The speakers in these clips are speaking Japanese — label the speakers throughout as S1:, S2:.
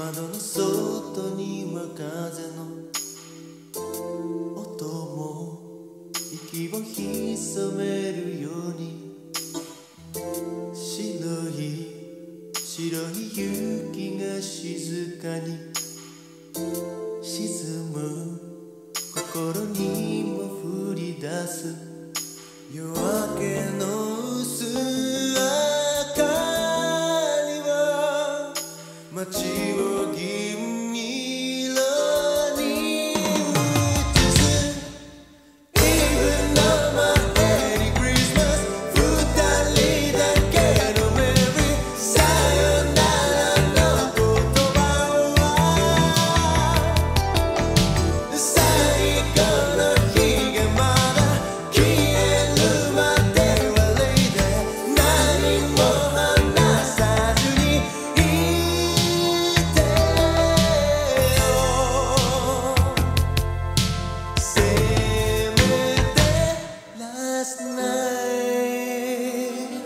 S1: 窓の外には風の音も息を潜めるように白い雪が静かに沈む心にも降り出す夜明けの薄明かりは街を銀色に映す Even though my Merry Christmas 二人だけのメリーさよならの言葉は最後の日がまだ消えるまではレイで何も話さずにいてよせめて Last night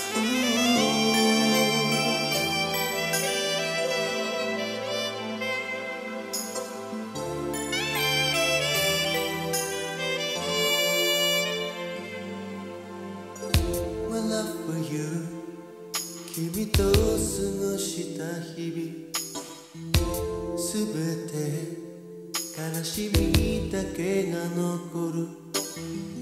S1: My love for you 君と過ごした日々すべて悲しみだけが残る